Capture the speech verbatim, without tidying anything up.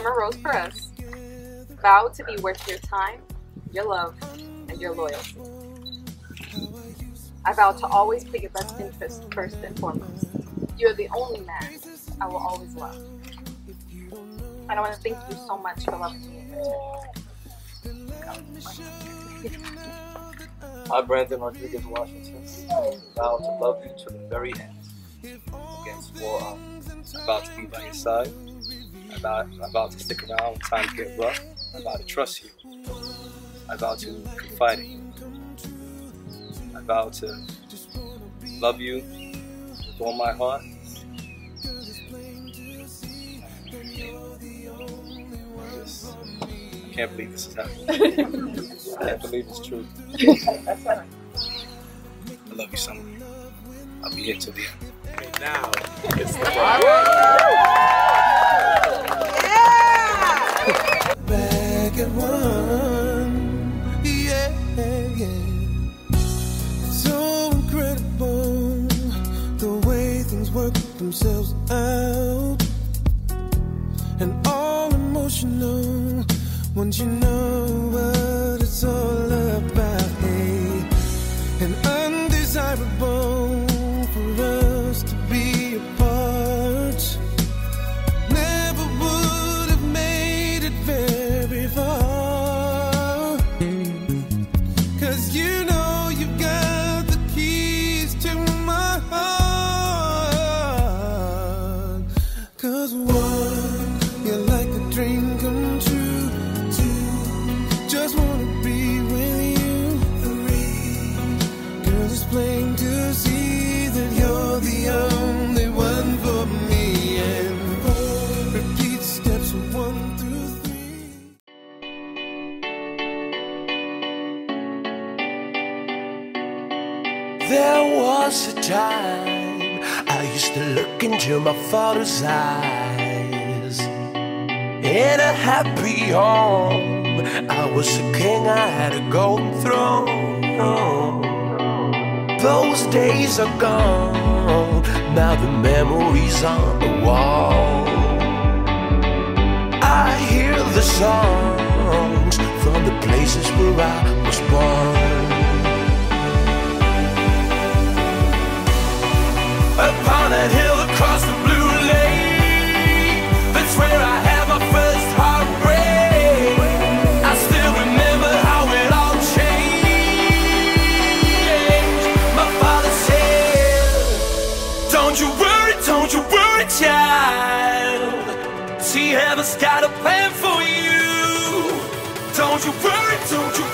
Summer Rose Perez, vow to be worth your time, your love, and your loyalty. I vow to always put your best interest first and foremost. You are the only man I will always love. And I want to thank you so much for loving me in return. I, Brandon Rodriguez Washington, vow to love you to the very end. Against war, um, I vow to be by your side. I vow, I vow to stick around when times get rough. I vow to trust you. I vow to confide in you. I vow to love you with all my heart. This, I can't believe this is happening. I can't believe it's true. I love you, Summer. I'll be here till the end. And now, it's the yeah! Back at one, yeah, yeah. It's so incredible the way things work themselves out, and all emotional once you know what it's all about. Hey, and undesirable for us to be apart. Never would have made it very far, 'cause you know you've got the keys to my heart. 'Cause one, you're like a dream come true. Just wanna be with you. Three, girl, it's plain to see that you're the only one for me. And four, repeat steps one through three. There was a time I used to look into my father's eyes. In a happy home, I was a king, I had a golden throne. Those days are gone, now the memories on the wall. I hear the songs from the places where I was born. Upon that hill across the blue lake, that's where I had my first heartbreak. I still remember how it all changed. My father said, don't you worry, don't you worry, child. See, heaven's got a plan for you. Don't you worry, don't you